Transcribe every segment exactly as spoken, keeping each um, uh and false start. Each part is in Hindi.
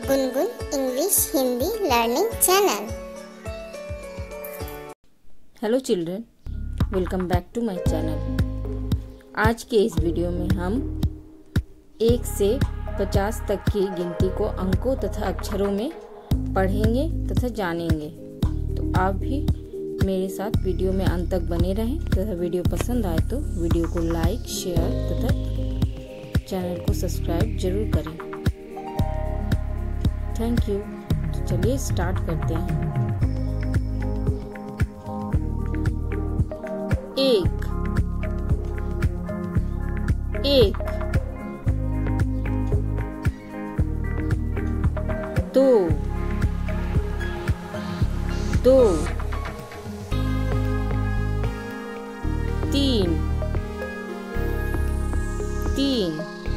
Gungun English Hindi learning channel. Hello children, welcome back to my channel. आज के इस वीडियो में हम एक से पचास तक की गिनती को अंकों तथा अक्षरों में पढ़ेंगे तथा जानेंगे। तो आप भी मेरे साथ वीडियो में अंत तक बने रहें तथा वीडियो पसंद आए तो वीडियो को लाइक, शेयर तथा चैनल को सब्सक्राइब जरूर करें। Thank you. तो चलिए स्टार्ट करते हैं। एक एक दो दो तीन तीन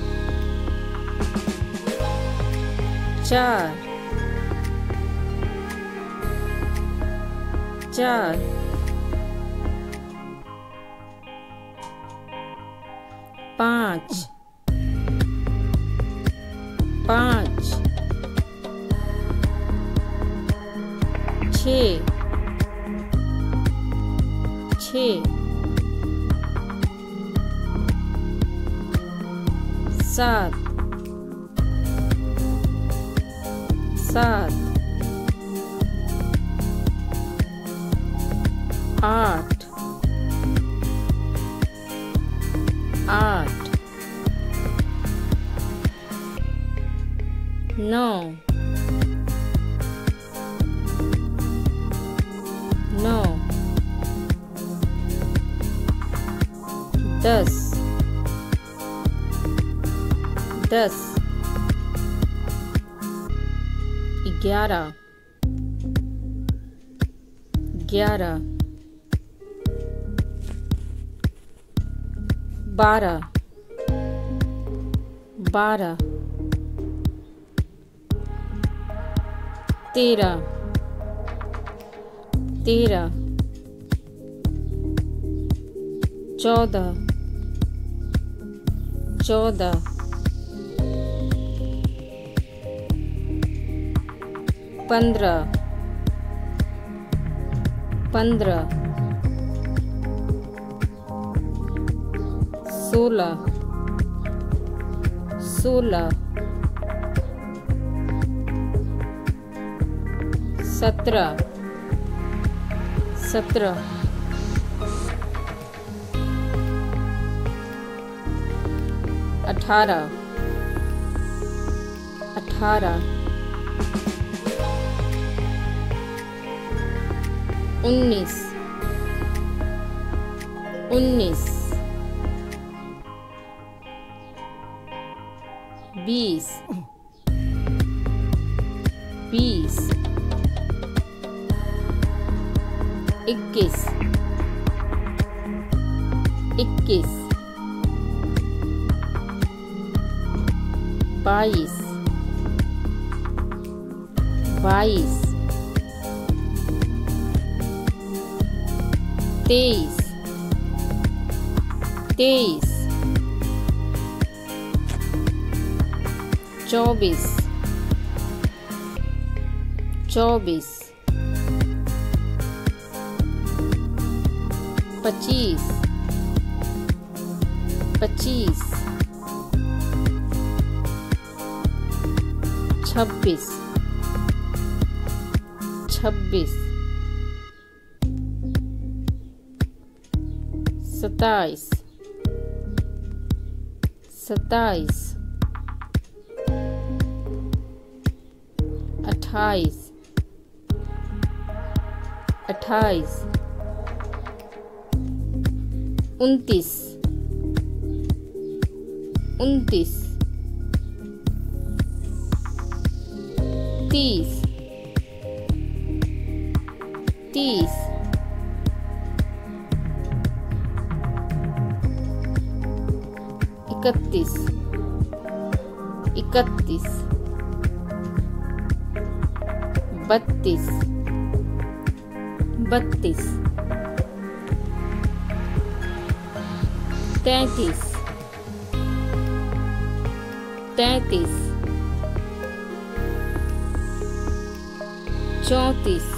चार चार पाँच पाँच छः छः सात सात आठ आठ नौ नौ दस दस ग्यारह ग्यारह बारह बारह तेरह तेरह चौदह चौदह पंद्रह पंद्रह सोलह सोलह सत्रह सत्रह अठारह अठारह उन्नीस उन्नीस बीस बीस इक्कीस इक्कीस बाईस बाईस तेईस तेईस चौबीस चौबीस पच्चीस पच्चीस छब्बीस छब्बीस सत्ताईस सत्ताईस अट्ठाईस अट्ठाईस उनतीस उनतीस तीस तीस इकतीस इकतीस बत्तीस बत्तीस तैंतीस तैंतीस चौंतीस,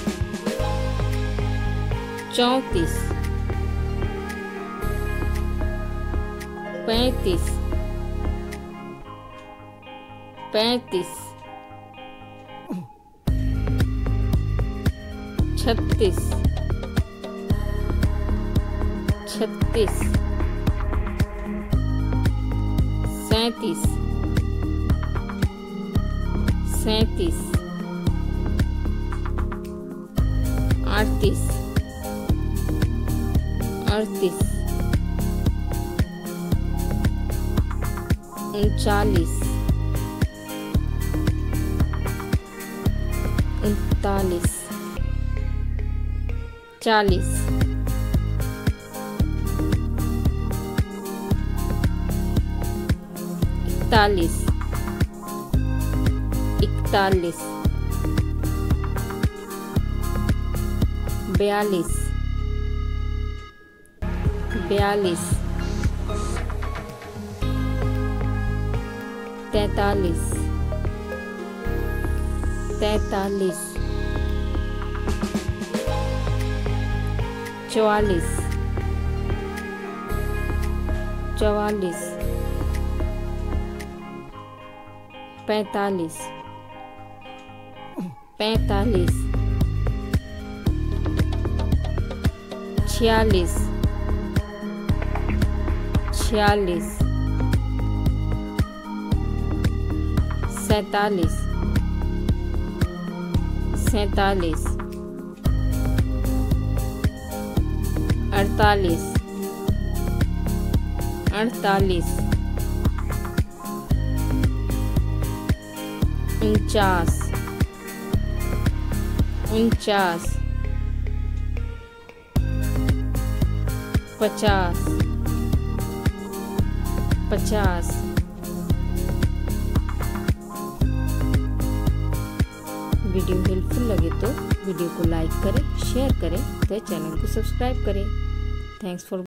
चौंतीस, पैंतीस, पैंतीस, छत्तीस, छत्तीस, सैंतीस, सैंतीस, अड़तीस, अड़तीस, उनचालीस, उनतालीस, चालीस, इकतालीस, इकतालीस, बयालीस, बयालीस, तैतालीस, तैतालीस, चौवालीस, चौवालीस, पैंतालीस, पैंतालीस, छियालीस, छियालीस, सैंतालीस, सैंतालीस, अड़तालीस, अड़तालीस, उनचास, उनचास, पचास, पचास। वीडियो हेल्पफुल लगे तो वीडियो को लाइक करें, शेयर करें, तो चैनल को सब्सक्राइब करें। Thanks for